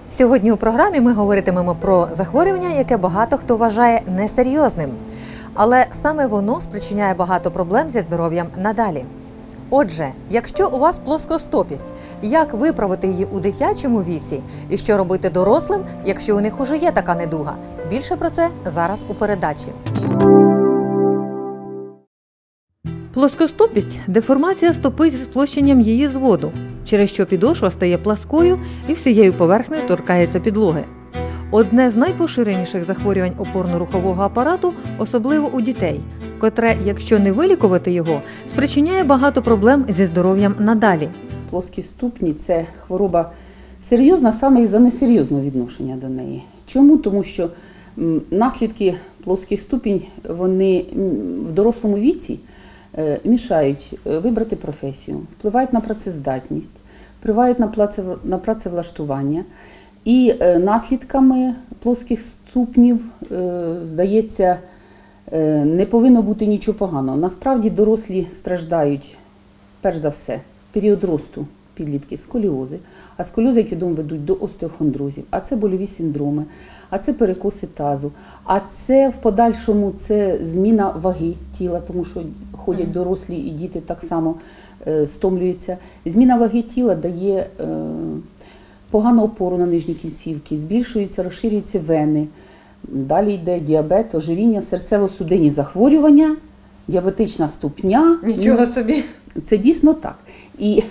Сьогодні у програмі ми говоритимемо про захворювання, яке багато хто вважає несерйозним. Але саме воно спричиняє багато проблем зі здоров'ям надалі. Отже, якщо у вас плоскостопість, як виправити її у дитячому віці і що робити дорослим, якщо у них уже є така недуга? Більше про це зараз у передачі. Плоскостопість – деформація стопи зі сплощенням її зводу, через що підошва стає пласкою і всією поверхнею торкається підлоги. Одне з найпоширеніших захворювань опорно-рухового апарату, особливо у дітей, котре, якщо не вилікувати його, спричиняє багато проблем зі здоров'ям надалі. Плоскі ступні – це хвороба серйозна саме із-за несерйозного відношення до неї. Чому? Тому що наслідки плоских ступінь, вони в дорослому віці мішають вибрати професію, впливають на працездатність, впливають на працевлаштування. І наслідками плоских ступнів, здається, не повинно бути нічого поганого. Насправді дорослі страждають, перш за все, період росту підлітки, сколіози. А сколіози, як відомо, ведуть до остеохондрозів, а це больові синдроми, а це перекоси тазу, а це в подальшому це зміна ваги тіла, тому що ходять дорослі і діти так само стомлюються. Зміна ваги тіла дає погану опору на нижні кінцівки, збільшуються, розширюються вени. Далі йде діабет, ожиріння, серцево-судинні захворювання, діабетична ступня. Нічого собі! Це дійсно так. І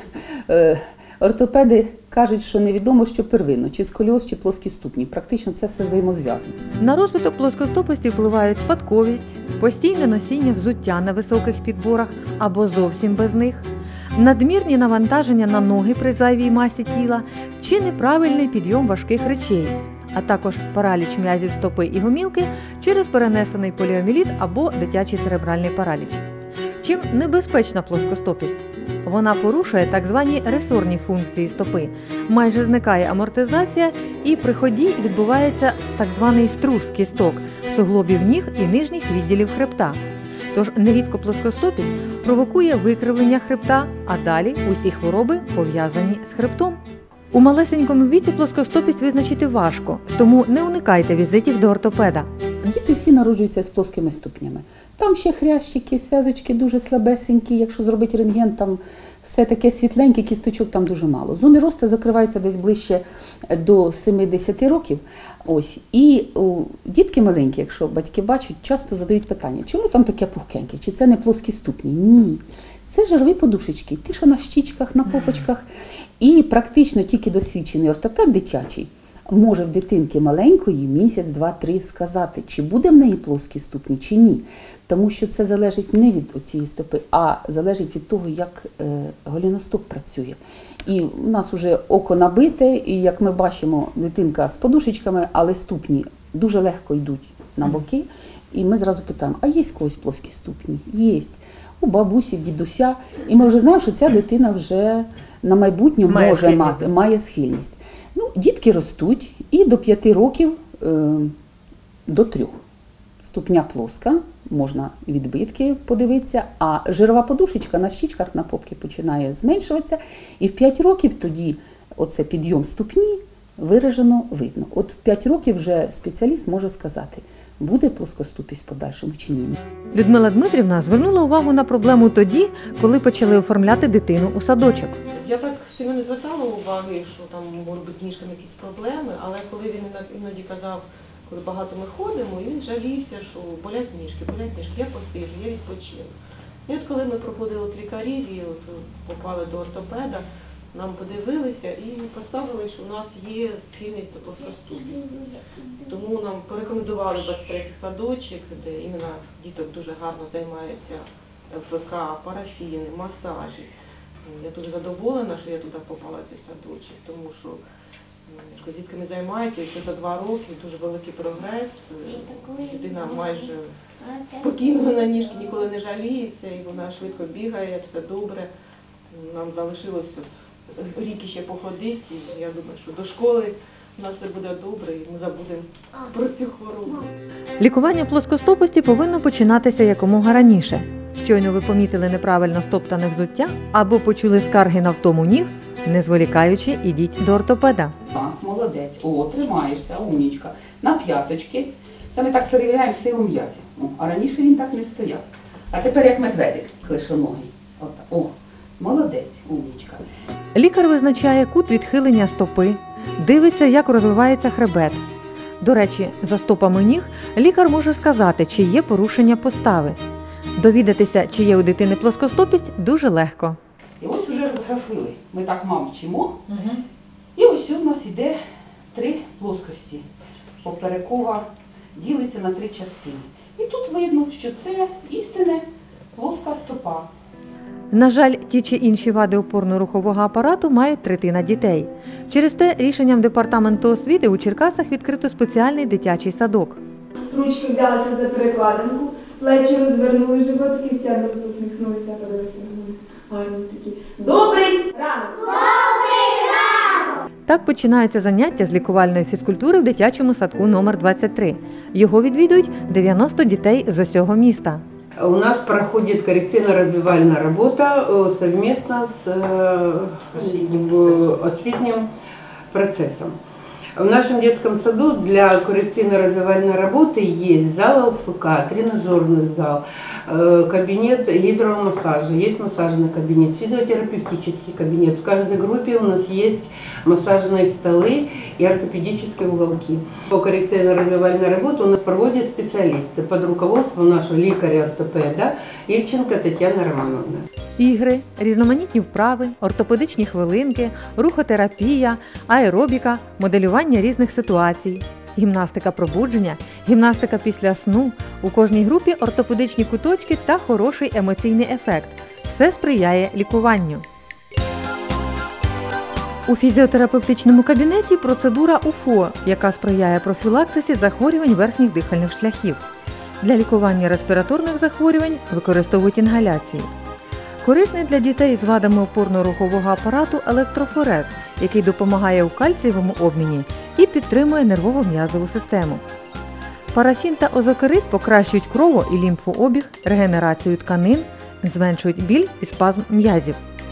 ортопеди кажуть, що невідомо, що первинно, чи сколіоз, чи плоскі ступні. Практично це все взаємозв'язано. На розвиток плоскостопості впливають спадковість, постійне носіння взуття на високих підборах або зовсім без них, надмірні навантаження на ноги при зайвій масі тіла чи неправильний підйом важких речей, а також параліч м'язів стопи і гомілки через перенесений поліомієліт або дитячий церебральний параліч. Чим небезпечна плоскостопість? Вона порушує так звані ресорні функції стопи, майже зникає амортизація і при ході відбувається так званий струс кісток, суглобів ніг і нижніх відділів хребта. Тож нерідко плоскостопість провокує викривлення хребта, а далі усі хвороби пов'язані з хребтом. У малесенькому віці плоскостопість визначити важко, тому не уникайте візитів до ортопеда. Діти всі народжуються з плоскими ступнями. Там ще хрящики, зв'язочки дуже слабесенькі, якщо зробити рентген, там все таке світленьке, кісточок там дуже мало. Зони росту закриваються десь ближче до 70 років. Ось. І дітки маленькі, якщо батьки бачать, часто задають питання, чому там таке пухкеньке, чи це не плоскі ступні? Ні. Це жирові подушечки, ті, що на щічках, на попочках. І практично тільки досвідчений ортопед дитячий може в дитинки маленької місяць, два, три сказати, чи буде в неї плоскі ступні, чи ні. Тому що це залежить не від цієї стопи, а залежить від того, як голіностоп працює. І у нас вже око набите, і як ми бачимо, дитинка з подушечками, але ступні дуже легко йдуть на боки. І ми зразу питаємо, а є в когось плоскі ступні? Є. У бабусі, в дідуся. І ми вже знаємо, що ця дитина вже на майбутнє має схильність. Ну, дітки ростуть і до 5 років, до 3. Ступня плоска, можна відбитки подивитися, а жирова подушечка на щічках, на попці починає зменшуватися. І в 5 років тоді оце підйом ступні виражено видно. От в 5 років вже спеціаліст може сказати, буде плоскостопість в подальшому чи ні. Людмила Дмитрівна звернула увагу на проблему тоді, коли почали оформляти дитину у садочок. Я так сильно не звертала уваги, що там можуть бути з ніжками якісь проблеми, але коли він іноді казав, коли багато ми ходимо, і він жалівся, що болять ніжки, я посиджу, я відпочину. І от коли ми проходили от лікарів і от попали до ортопеда, нам подивилися і поставили, що у нас є схильність до плоскостопісті. Тому нам порекомендували 23-й садочок, де іменно діток дуже гарно займаються ЛФК, парафіни, масажі. Я дуже задоволена, що я туди попала в цей садочок, тому що з дітками займається, і все за 2 роки, дуже великий прогрес. Дитина майже спокійно на ніжки, ніколи не жаліється, і вона швидко бігає, все добре. Нам залишилось рік ще походити, і я думаю, що до школи у нас все буде добре, і ми забудемо про цю хворобу. Лікування плоскостопості повинно починатися якомога раніше. Щойно ви помітили неправильно стоптане взуття або почули скарги на втому ніг, не зволікаючи, ідіть до ортопеда. молодець. О, тримаєшся, умнічка. На п'яточки. Це ми так перевіряємо силу м'язів. А раніше він так не стояв. А тепер як медведик, клишоногий. О, молодець, умнічка. Лікар визначає кут відхилення стопи, дивиться, як розвивається хребет. До речі, за стопами ніг лікар може сказати, чи є порушення постави. Довідатися, чи є у дитини плоскостопість, дуже легко. І ось уже розграфили. Ми так мам вчимо. І ось у нас іде 3 плоскості. Поперекова ділиться на 3 частини. І тут видно, що це істинне плоска стопа. На жаль, ті чи інші вади опорно-рухового апарату мають третина дітей. Через те рішенням Департаменту освіти у Черкасах відкрито спеціальний дитячий садок. Ручки взялися за перекладинку, плечі розвернули, животики втягнули, посміхнулися, подивилися на мене. Гарні такі. Добрий ранок! Так починаються заняття з лікувальної фізкультури в дитячому садку номер 23. Його відвідують 90 дітей з усього міста. У нас проходит коррекционно-развивальная работа совместно с осветним процессом. В нашем детском саду для коррекционно-развивальной работы есть зал ЛФК, тренажерный зал, кабинет гидромассажа, есть массажный кабинет, физиотерапевтический кабинет. В каждой группе у нас есть массажные столы и ортопедические уголки. По коррекционно-развивальной работе у нас проводят специалисты под руководством нашего лікаря-ортопеда Ільченко Тетяни Романовни. Ігри, різноманітні вправи, ортопедичні хвилинки, рухотерапія, аеробіка, моделювання різних ситуацій, гімнастика пробудження, гімнастика після сну. У кожній групі ортопедичні куточки та хороший емоційний ефект. Все сприяє лікуванню. У фізіотерапевтичному кабінеті процедура УФО, яка сприяє профілактиці захворювань верхніх дихальних шляхів. Для лікування респіраторних захворювань використовують інгаляції. Корисний для дітей з вадами опорно-рухового апарату електрофорез, який допомагає у кальцієвому обміні і підтримує нервово-м'язову систему. Парафін та озокерит покращують крово- і лімфообіг, регенерацію тканин, зменшують біль і спазм м'язів.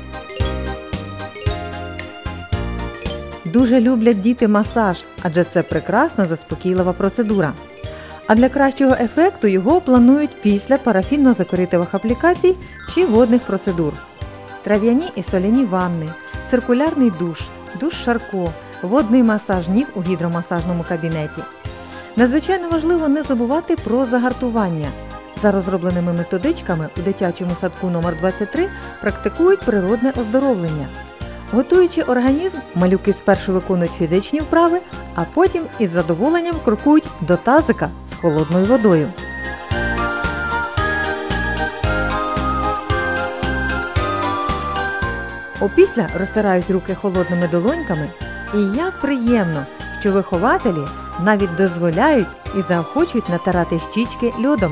Дуже люблять діти масаж, адже це прекрасна заспокійлива процедура. А для кращого ефекту його планують після парафінно-озокеритових аплікацій чи водних процедур. Трав'яні і соляні ванни, циркулярний душ, душ Шарко, водний масаж ніг у гідромасажному кабінеті. Надзвичайно важливо не забувати про загартування. За розробленими методичками у дитячому садку номер 23 практикують природне оздоровлення. Готуючи організм, малюки спершу виконують фізичні вправи, а потім із задоволенням крокують до тазика з холодною водою. Опісля розтирають руки холодними долоньками, і як приємно, що вихователі навіть дозволяють і заохочують натирати щічки льодом.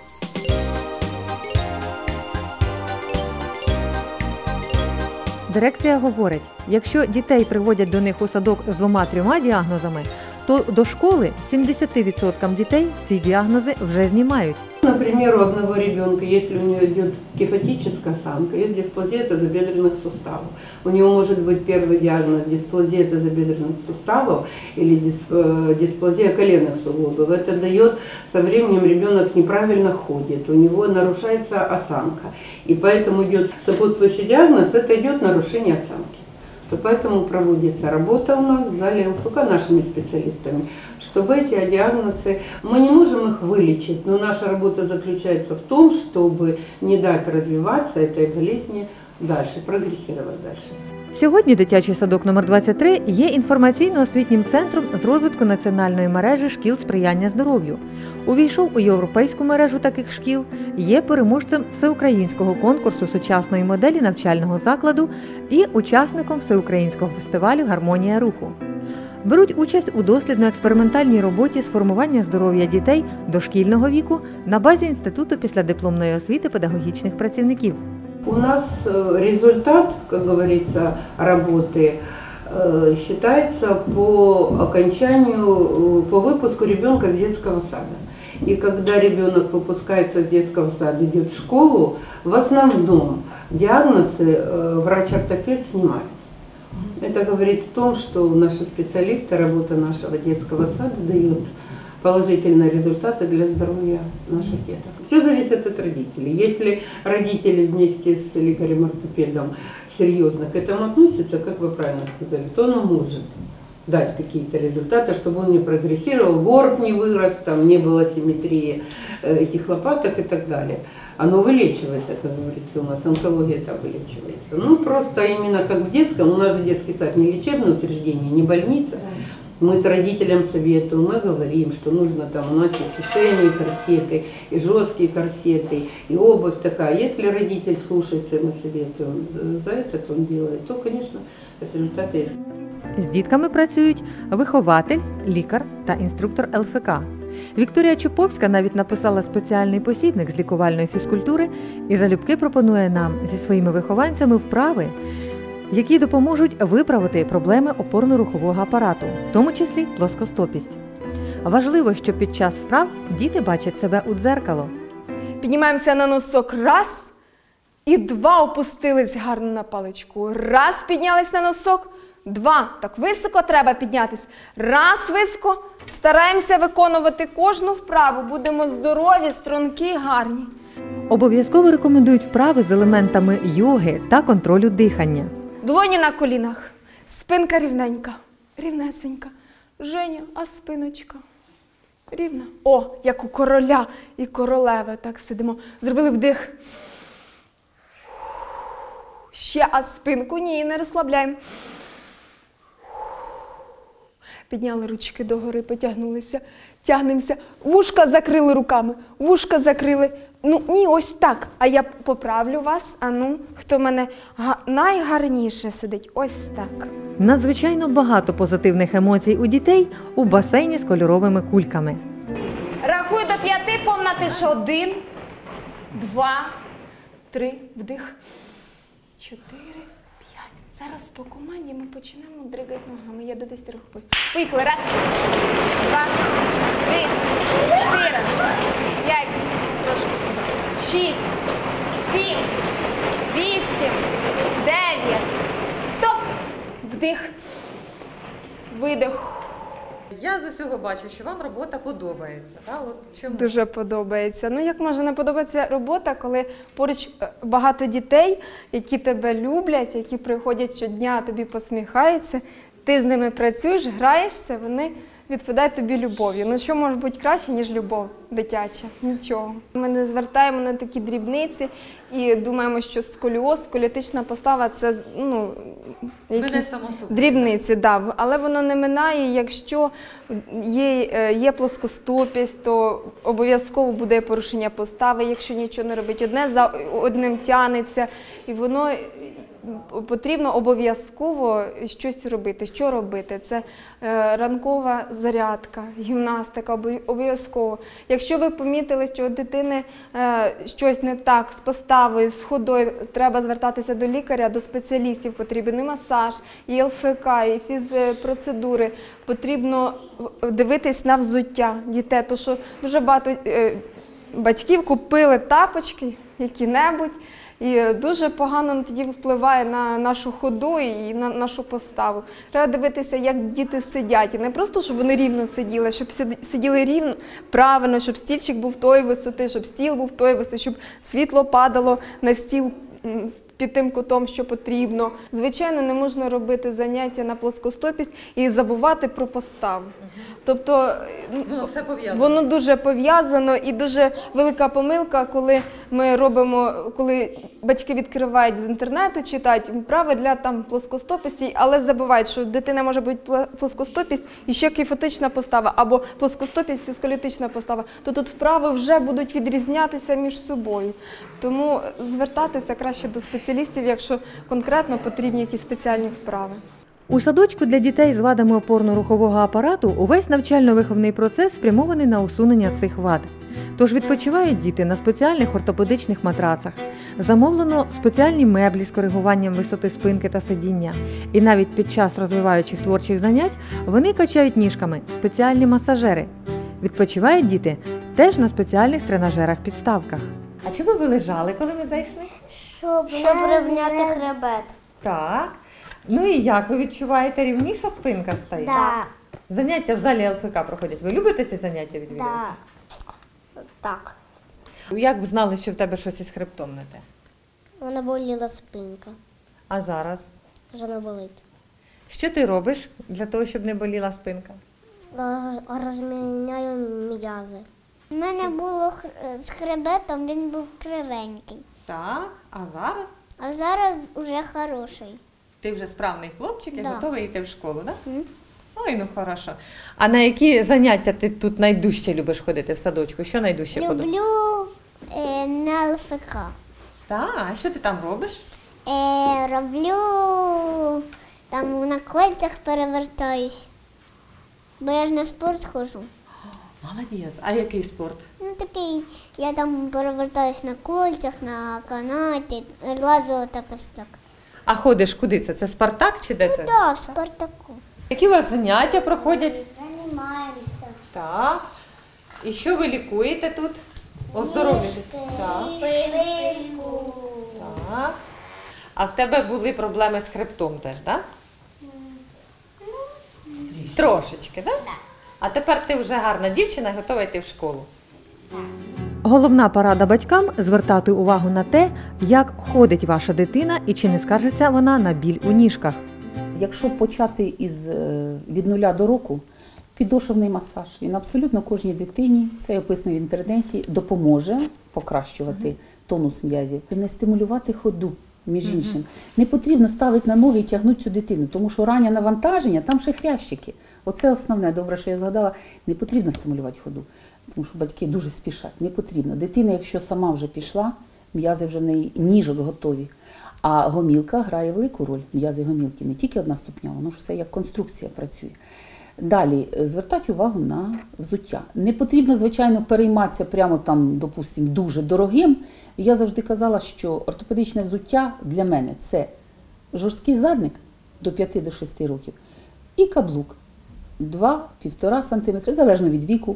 Дирекція говорить, якщо дітей приводять до них у садок з 2-3 діагнозами, то до школи 70% дітей ці діагнози вже знімають. Например, у одного ребенка, если у него идет кифотическая осанка, есть дисплазия тазобедренных суставов. У него может быть первый диагноз дисплазия тазобедренных суставов или дисплазия коленных суглобов. Это дает, со временем ребенок неправильно ходит, у него нарушается осанка. И поэтому идет сопутствующий диагноз, это идет нарушение осанки. То поэтому проводится работа у нас в зале ЛФК нашими специалистами, чтобы эти диагнозы, мы не можем их вылечить, но наша работа заключается в том, чтобы не дать развиваться этой болезни дальше, прогрессировать дальше. Сьогодні дитячий садок номер 23 є інформаційно-освітнім центром з розвитку національної мережі шкіл сприяння здоров'ю. Увійшов у європейську мережу таких шкіл, є переможцем всеукраїнського конкурсу сучасної моделі навчального закладу і учасником всеукраїнського фестивалю «Гармонія руху». Беруть участь у дослідно-експериментальній роботі з формування здоров'я дітей дошкільного віку на базі Інституту післядипломної освіти педагогічних працівників. У нас результат, как говорится, работы считается по окончанию, по выпуску ребенка с детского сада. И когда ребенок выпускается с детского сада, идет в школу, в основном диагнозы врач-ортопед снимает. Это говорит о том, что наши специалисты, работа нашего детского сада дает положительные результаты для здоровья наших деток. Все зависит от родителей. Если родители вместе с лекарем-ортопедом серьезно к этому относятся, как вы правильно сказали, то он может дать какие-то результаты, чтобы он не прогрессировал, горб не вырос, там не было симметрии этих лопаток и так далее. Оно вылечивается, как говорится, у нас онкология там вылечивается. Ну, просто именно как в детском, у нас же детский сад не лечебное учреждение, не больница. Мы с родителям советуем, мы говорим, что нужно там, у нас есть и шейные корсеты, и жесткие корсеты, и обувь такая. Если родитель слушается, мы советуем за это, он делает, то, конечно, результаты есть. З дітками працюють вихователь, лікар та інструктор ЛФК. Вікторія Чуповська навіть написала спеціальний посібник з лікувальної фізкультури і залюбки пропонує нам зі своїми вихованцями вправи, які допоможуть виправити проблеми опорно-рухового апарату, в тому числі плоскостопість. Важливо, щоб під час вправ діти бачать себе у дзеркало. Піднімаємося на носок. Раз. І два. Опустились гарно на паличку. Раз. Піднялись на носок. Два. Так високо треба піднятись. Раз. Високо. Стараємося виконувати кожну вправу. Будемо здорові, стрункі, гарні. Обов'язково рекомендують вправи з елементами йоги та контролю дихання. Долоні на колінах. Спинка рівненька. Рівнесенька. Женя, а спиночка? Рівна. О, як у короля і королеви. Так сидимо. Зробили вдих. Ще, а спинку ні, не розслабляємо. Підняли ручки догори, потягнулися. Тягнемося. Вушка закрили руками. Вушка закрили. Ну, ні, ось так. А я поправлю вас. А ну, хто в мене найгарніше сидить. Ось так. Надзвичайно багато позитивних емоцій у дітей у басейні з кольоровими кульками. Рахуй до 5, повна тиша. 1, 2, 3, вдих. 4, 5. Зараз по команді ми почнемо дригати ногами. Я до 10 рахую. Поїхали. 1, 2, 3, 4, 5, 6, 7, 8, 9. Стоп! Вдих. Видих. Я з усього бачу, що вам робота подобається. Чому? Дуже подобається. Ну, як може не подобатися робота, коли поруч багато дітей, які тебе люблять, які приходять щодня, тобі посміхаються, ти з ними працюєш, граєшся, вони відповідають тобі любов'ю. Ну, що може бути краще, ніж любов дитяча? Нічого. Ми не звертаємо на такі дрібниці і думаємо, що сколіоз, сколіотична постава – це, ну, якісь дрібниці. Да. Але воно не минає, якщо є плоскостопість, то обов'язково буде порушення постави, якщо нічого не робить. Одне за одним тягнеться, і воно потрібно обов'язково щось робити. Що робити? Це ранкова зарядка, гімнастика, обов'язково. Якщо ви помітили, що у дитини щось не так з поставою, з ходою, треба звертатися до лікаря, до спеціалістів. Потрібен і масаж, і ЛФК, і фізпроцедури. Потрібно дивитись на взуття дітей, тому що дуже багато батьків купили тапочки, які-небудь, і дуже погано тоді впливає на нашу ходу і на нашу поставу. Треба дивитися, як діти сидять. І не просто, щоб вони рівно сиділи, щоб сиділи рівно, правильно, щоб стільчик був тої висоти, щоб стіл був тої висоти, щоб світло падало на стіл під тим кутом, що потрібно. Звичайно, не можна робити заняття на плоскостопість і забувати про поставу. Тобто воно дуже пов'язано і дуже велика помилка, коли ми робимо, коли батьки відкривають з інтернету, читають вправи для там плоскостопісті, але забувають, що дитина може бути плоскостопість і ще кіфотична постава, або плоскостопість і сколіотична постава, то тут вправи вже будуть відрізнятися між собою. Тому звертатися краще до спеціалістів, якщо конкретно потрібні якісь спеціальні вправи. У садочку для дітей з вадами опорно-рухового апарату увесь навчально-виховний процес спрямований на усунення цих вад. Тож відпочивають діти на спеціальних ортопедичних матрацах, замовлено спеціальні меблі з коригуванням висоти спинки та сидіння. І навіть під час розвиваючих творчих занять вони качають ніжками спеціальні масажери. Відпочивають діти теж на спеціальних тренажерах-підставках. А чому ви лежали, коли ми зайшли? Щоб рівняти хребет. Так. Ну і як ви відчуваєте, рівніша спинка стає? Да. Заняття в залі ЛФК проходять. Ви любите ці заняття відвідувати? Да. Так. Як ви знали, що в тебе щось із хребтом не те? Вона боліла спинка. А зараз? Вже не болить. Що ти робиш для того, щоб не боліла спинка? Розміняю м'язи. У мене було з хребетом, він був кривенький. Так, а зараз? А зараз вже хороший. Ти вже справний хлопчик і Да. готовий йти в школу, так? Мгм. Ой, ну хорошо. А на які заняття ти тут найдужче любиш ходити в садочку? Що найдужче ходиш? Люблю на ЛФК. Так, а що ти там робиш? Роблю там на кольцях перевертаюсь. Бо я ж на спорт ходжу. Молодець. А який спорт? Ну такий, я там перевертаюсь на кольцях, на канаті, лазу так ось так. А ходиш куди це? Це Спартак чи де це? Да, в Спартаку. Які у вас заняття проходять? Займаємося. Так. І що ви лікуєте тут? Оздоровлюєте? Так. Так. А в тебе були проблеми з хребтом теж, так? Трошечки, так? А тепер ти вже гарна дівчина і готова йти в школу. Головна порада батькам – звертати увагу на те, як ходить ваша дитина і чи не скаржиться вона на біль у ніжках. Якщо почати від 0 до року, підошовний масаж, він абсолютно кожній дитині, це описано в інтернеті, допоможе покращувати тонус м'язів, не стимулювати ходу. Між іншим, не потрібно ставити на ноги і тягнути цю дитину, тому що раннє навантаження, там ще хрящики. Оце основне, добре, що я згадала, не потрібно стимулювати ходу, тому що батьки дуже спішать, не потрібно. Дитина, якщо сама вже пішла, м'язи вже в неї ніжок готові. А гомілка грає велику роль, м'язи гомілки, не тільки одна ступня, воно ж все як конструкція працює. Далі, звертати увагу на взуття. Не потрібно, звичайно, перейматися прямо там, допустимо, дуже дорогим. Я завжди казала, що ортопедичне взуття для мене – це жорсткий задник до 5-6 років і каблук 2-1,5 см, залежно від віку.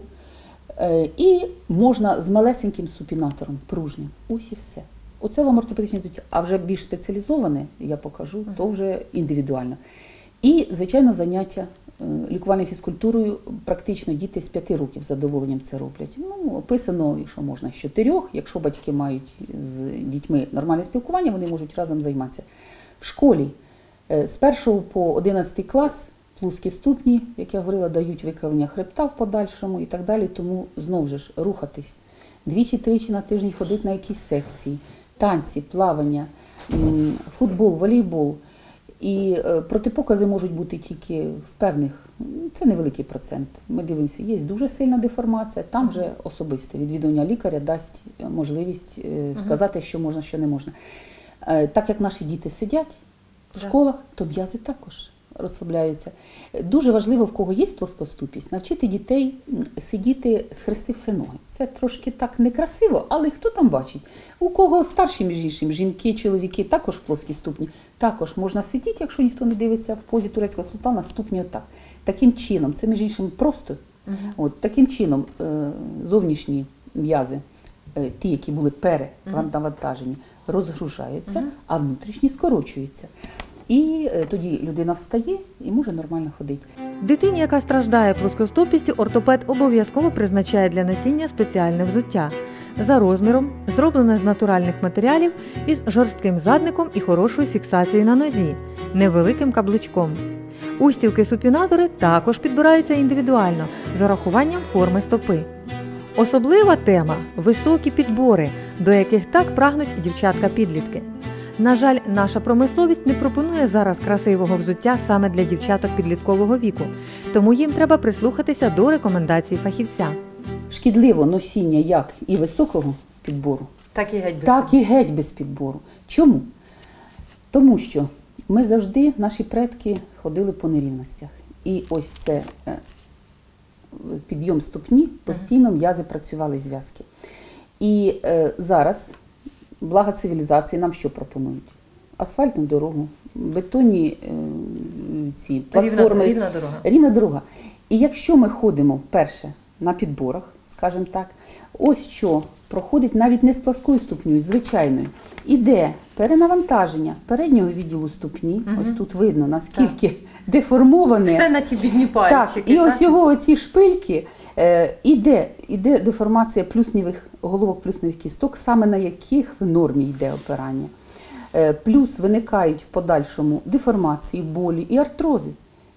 І можна з малесеньким супінатором, пружним. Ось і все. Оце вам ортопедичне взуття. А вже більш спеціалізоване, я покажу, то вже індивідуально. І, звичайно, заняття лікувальною фізкультурою практично діти з 5 років з задоволенням це роблять. Ну, описано, якщо можна, з 4, якщо батьки мають з дітьми нормальне спілкування, вони можуть разом займатися. В школі з 1 по 11 клас плоскі ступні, як я говорила, дають викривлення хребта в подальшому і так далі, тому знову ж рухатись. 2-3 на тиждень ходити на якісь секції, танці, плавання, футбол, волейбол. І протипокази можуть бути тільки в певних, це невеликий процент. Ми дивимося, є дуже сильна деформація, там вже особисте відвідування лікаря дасть можливість сказати, що можна, що не можна. Так як наші діти сидять в школах, то м'язи також розслабляються. Дуже важливо, в кого є плоскоступість, навчити дітей сидіти, схрестивши ноги. Це трошки так некрасиво, але хто там бачить? У кого старші, між іншим, жінки, чоловіки, також плоскі ступні. Також можна сидіти, якщо ніхто не дивиться, в позі турецького султана, ступні отак. Таким чином, це між іншим просто, таким чином зовнішні м'язи, ті, які були перенавантажені, розгружаються, а внутрішні скорочуються. І тоді людина встає і може нормально ходити. Дитині, яка страждає плоскостопістю, ортопед обов'язково призначає для носіння спеціальне взуття. За розміром, зроблене з натуральних матеріалів із жорстким задником і хорошою фіксацією на нозі, невеликим каблучком. Устілки-супінатори також підбираються індивідуально з урахуванням форми стопи. Особлива тема – високі підбори, до яких так прагнуть дівчатка-підлітки. На жаль, наша промисловість не пропонує зараз красивого взуття саме для дівчаток підліткового віку, тому їм треба прислухатися до рекомендацій фахівця. Шкідливо носіння як і високого підбору, Так так і геть без підбору. Чому? Тому що ми завжди, наші предки, ходили по нерівностях. І ось це підйом ступні, постійно м'язи працювали зв'язки. І зараз, благо цивілізації, нам що пропонують? Асфальтну дорогу, бетонні ці платформи. Рівна дорога. Рівна дорога. І якщо ми ходимо, перше, на підборах, скажімо так. Ось що проходить навіть не з пласкою ступнею, звичайною. Іде перенавантаження переднього відділу ступні. Ось тут видно, наскільки деформоване. Все на ті бідні Так, пальчики. і ось його оці шпильки, іде деформація плюсневих, головок плюсневих кісток, саме на яких в нормі йде опирання. Плюс виникають в подальшому деформації, болі і артрози.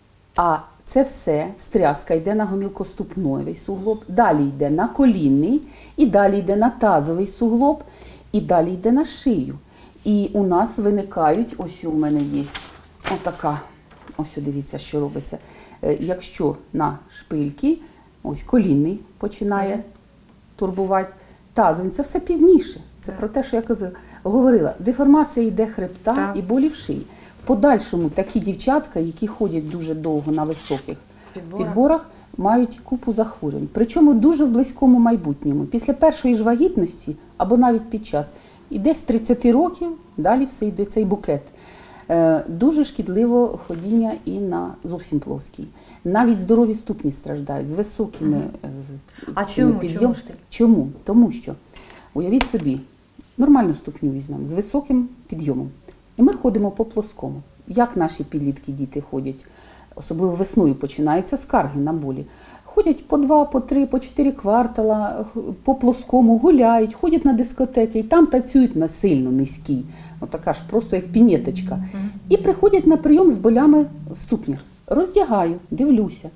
А це все, встряска йде на гомілкоступневий суглоб, далі йде на колінний, і далі йде на тазовий суглоб, і далі йде на шию. І у нас виникають, ось у мене є отака, ось дивіться, що робиться. Якщо на шпильки, ось колінний починає турбувати, тазовий, це все пізніше. Це про те, що я говорила. Деформація йде хребта і болі в шиї. В подальшому такі дівчатка, які ходять дуже довго на високих підборах, мають купу захворювань. Причому дуже в близькому майбутньому. Після першої ж вагітності, або навіть під час, і десь з 30 років, далі все йде цей букет. Дуже шкідливо ходіння і на зовсім плоскій. Навіть здорові ступні страждають з високими А чому? Чому? Тому що, уявіть собі, нормальну ступню візьмемо, з високим підйомом. І ми ходимо по плоскому. Як наші підлітки діти ходять, особливо весною починаються скарги на болі. Ходять по 2, по 3, по 4 квартала, по плоскому, гуляють, ходять на дискотеки і там танцюють на сильно низькій. Отака ж просто як пінеточка. І приходять на прийом з болями в ступнях. Роздягаю, дивлюся.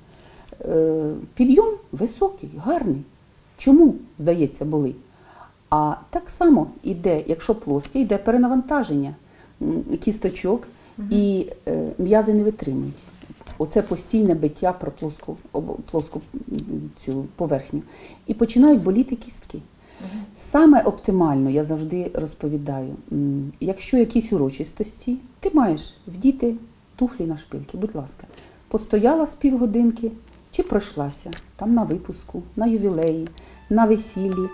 Підйом високий, гарний. Чому, здається, болить? А так само йде, якщо плоске, йде перенавантаження кісточок і м'язи не витримують. Оце постійне биття про плоску цю поверхню. І починають боліти кістки. Саме оптимально, я завжди розповідаю, якщо якісь урочистості, ти маєш вдіти туфлі на шпильки, будь ласка. Постояла з півгодинки, чи пройшлася там на випуску, на ювілеї, на весіллі.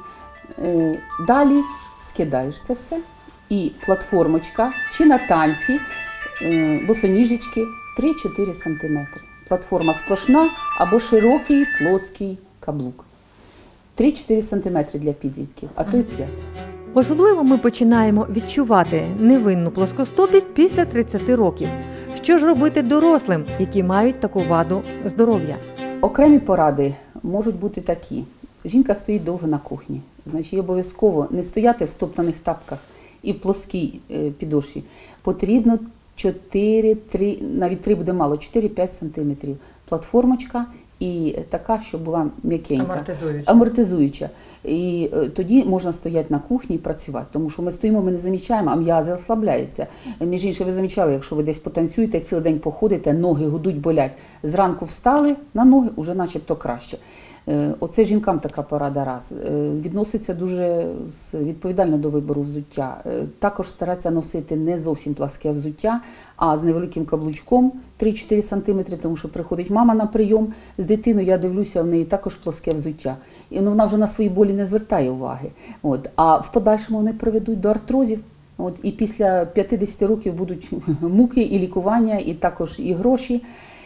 Далі скидаєш це все. І платформочка, чи на танці, босоніжечки 3-4 см. Платформа сплошна або широкий плоский каблук. 3-4 см для підлітків, а то й 5. Особливо ми починаємо відчувати невинну плоскостопість після 30 років. Що ж робити дорослим, які мають таку ваду здоров'я? Окремі поради можуть бути такі. Жінка стоїть довго на кухні. Значить, їй обов'язково не стояти в стоптаних тапках і в плоскій підошві. Потрібно 4-3, навіть 3 буде мало, 4-5 см. Платформочка і така, щоб була м'якенька. Амортизуюча. І тоді можна стояти на кухні і працювати. Тому що ми стоїмо, ми не замічаємо, а м'язи ослабляються. Між іншим, ви замічали, якщо ви десь потанцюєте, цілий день походите, ноги гудуть, болять. Зранку встали на ноги, уже начебто краще. Оце жінкам така порада раз. Відноситься дуже відповідально до вибору взуття. Також старатися носити не зовсім пласке взуття, а з невеликим каблучком 3-4 см, тому що приходить мама на прийом з дитиною, я дивлюся, в неї також плоске взуття. І вона вже на свої болі не звертає уваги. А в подальшому вони приведуть до артрозів. І після 50 років будуть муки і лікування, і також і гроші.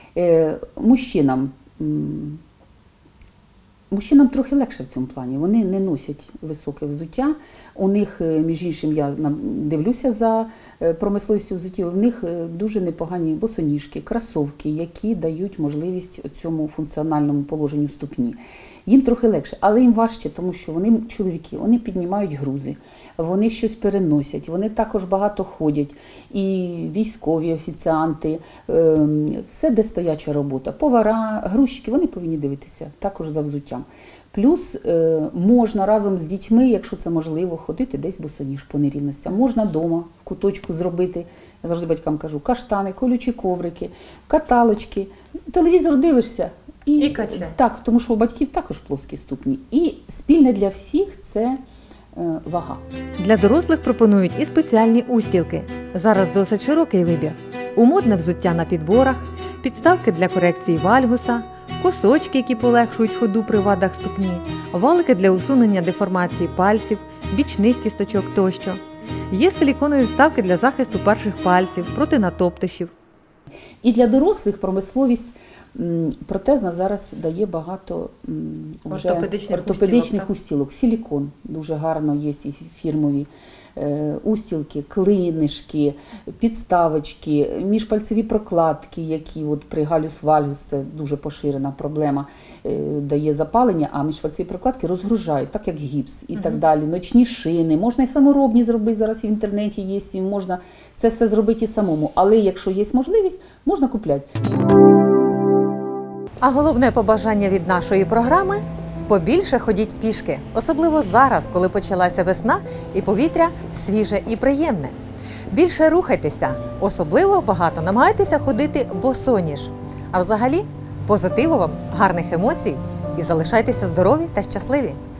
Мужчинам трохи легше в цьому плані. Вони не носять високе взуття. У них, між іншим, я дивлюся за промисловістю взуттів, у них дуже непогані босоніжки, кросовки, які дають можливість цьому функціональному положенню ступні. Їм трохи легше, але їм важче, тому що вони чоловіки, вони піднімають грузи, вони щось переносять, вони також багато ходять. І військові, офіціанти, все де стояча робота. Повара, грузчики, вони повинні дивитися також за взуттям. Плюс можна разом з дітьми, якщо це можливо, ходити десь босоніж по нерівностям. Можна вдома в куточку зробити, я завжди батькам кажу, каштани, колючі коврики, каталочки. Телевізор дивишся. І качає. Так, тому що у батьків також плоскі ступні. І спільне для всіх – це вага. Для дорослих пропонують і спеціальні устілки. Зараз досить широкий вибір. Умодне взуття на підборах, підставки для корекції вальгуса, косочки, які полегшують ходу при вадах ступні, валики для усунення деформації пальців, бічних кісточок тощо. Є силіконові вставки для захисту перших пальців проти натоптишів. І для дорослих промисловість Протезна зараз дає багато вже Ортопедичних устілок. Силікон дуже гарно є, і фірмові устілки, клинишки, підставочки, міжпальцеві прокладки, які от при галюс-вальгус, це дуже поширена проблема, дає запалення, а міжпальцеві прокладки розгружають, так як гіпс і так далі. Ночні шини, можна і саморобні зробити, зараз і в інтернеті є, і можна це все зробити і самому, але якщо є можливість, можна купляти. А головне побажання від нашої програми – побільше ходіть пішки, особливо зараз, коли почалася весна і повітря свіже і приємне. Більше рухайтеся, особливо багато намагайтеся ходити босоніж. А взагалі, позитиву вам, гарних емоцій і залишайтеся здорові та щасливі!